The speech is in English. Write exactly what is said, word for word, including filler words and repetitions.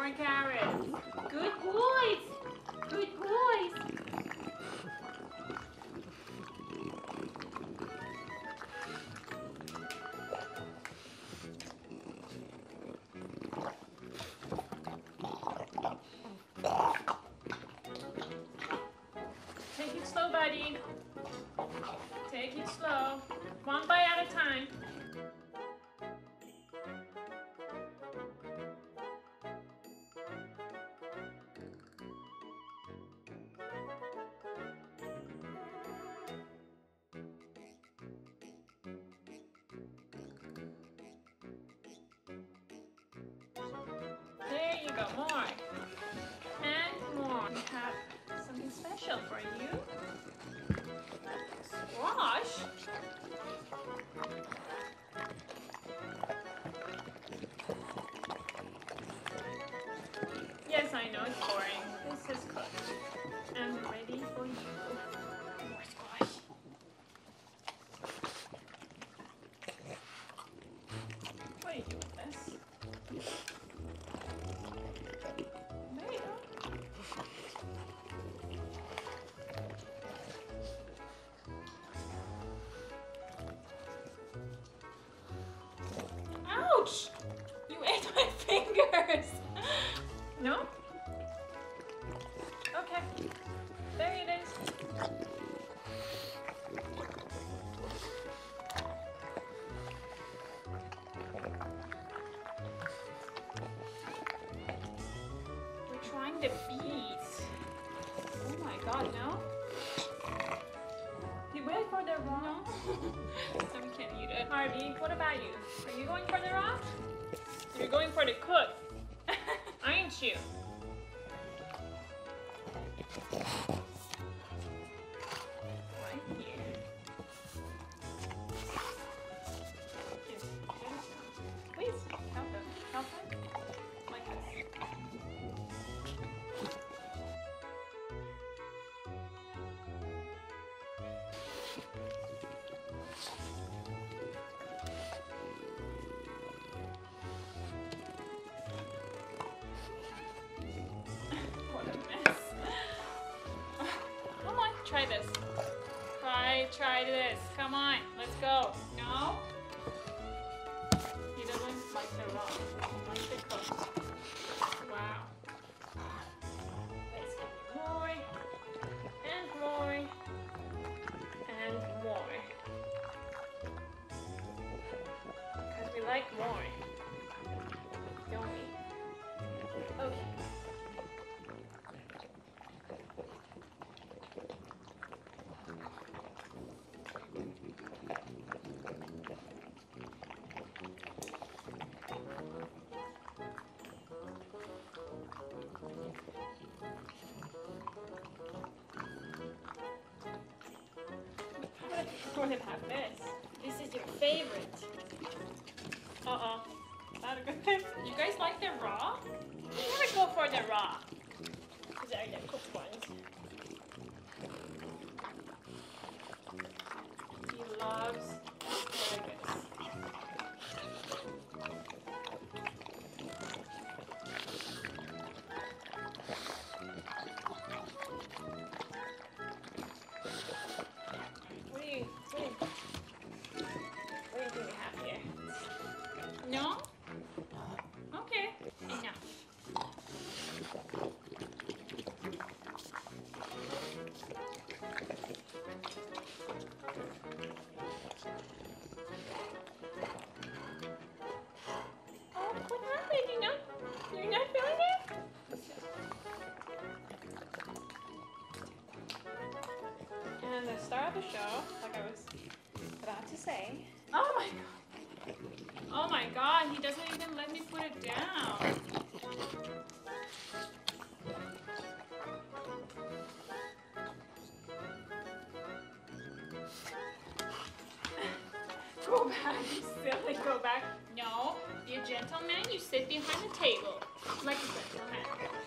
more carrots. Good boys. Good boys. Take it slow, buddy. Take it slow. One bite at a time. There you go, more. And more. We have something special for you. Squash. Yes, I know it's boring. This is cooked and ready for you. More squash. What do you do with this? There you go. Ouch! You ate my fingers! No? Okay. There it is. We're trying the bees. Oh my god, no? You wait for the raw? Some can't eat it. Harvey, what about you? Are you going for the raw? You're going for the cook, aren't you? Right here. Yes, please help him. Help him. Like this. What a mess. Come on, try this. Try, try this. Come on, let's go. No? He doesn't like the raw. He likes the cooked. Wow. Let's give you more. And more. And more. Because we like more. Don't we? Okay. Go ahead and have this. This is your favorite. Uh-oh. Not a good thing. You guys like the raw? You never go for the raw. These are the cooked ones. He loves asparagus. What do you, what do you, what do you think we have here? No? Okay, enough. Oh, what happened? You know? You're not feeling it? And the star of the show, like I was about to say. Oh my god. Oh my god, he doesn't even let me put it down. Go back, you silly, go back. No, you gentleman, you sit behind the table. Like a gentleman.